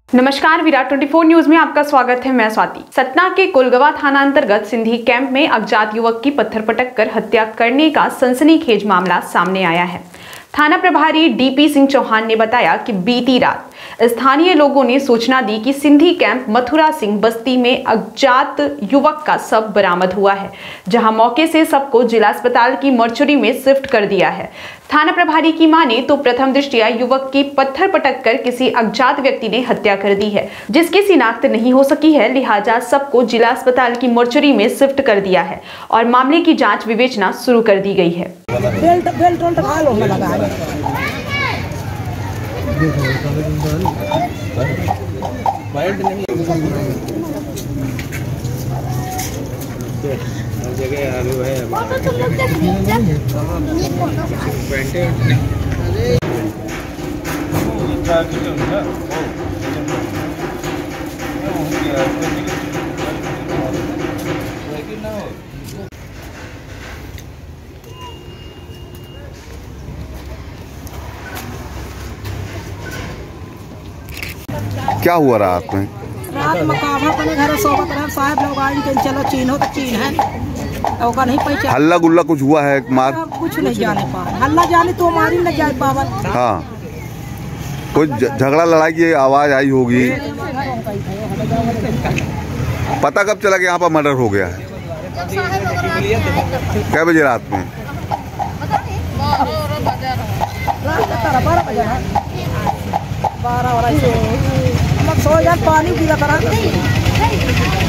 नमस्कार, विराट 24 न्यूज में आपका स्वागत है। मैं स्वाति। सतना के कोलगवा थाना अंतर्गत सिंधी कैंप में अज्ञात युवक की पत्थर पटक कर हत्या करने का सनसनीखेज मामला सामने आया है। थाना प्रभारी डीपी सिंह चौहान ने बताया कि बीती रात स्थानीय लोगों ने सूचना दी कि सिंधी कैंप मथुरा सिंह बस्ती में अज्ञात युवक का शव बरामद हुआ है, जहां मौके से शव को जिला अस्पताल की मॉर्चरी में शिफ्ट कर दिया है। थाना प्रभारी की माने तो प्रथम दृष्टया युवक की पत्थर पटक कर किसी अज्ञात व्यक्ति ने हत्या कर दी है, जिसकी शिनाख्त नहीं हो सकी है। लिहाजा शव को जिला अस्पताल की मॉर्चरी में शिफ्ट कर दिया है और मामले की जांच विवेचना शुरू कर दी गई है। क्या हुआ रात में? रात मकाभा अपने घर सोबत रहे, साहब लोग आए कि चलो चीन हो तो चीन है, ओका नहीं पहचान। हल्ला गुल्ला कुछ हुआ है? मार कुछ नहीं जाने पा, हल्ला जाने तो हमारी न जाए पावा। हाँ, कुछ झगड़ा लड़ाई की आवाज आई होगी। पता कब चला कि यहाँ पर मर्डर हो गया है? क्या बजे रात में? 12 सो यार पानी पीला करा।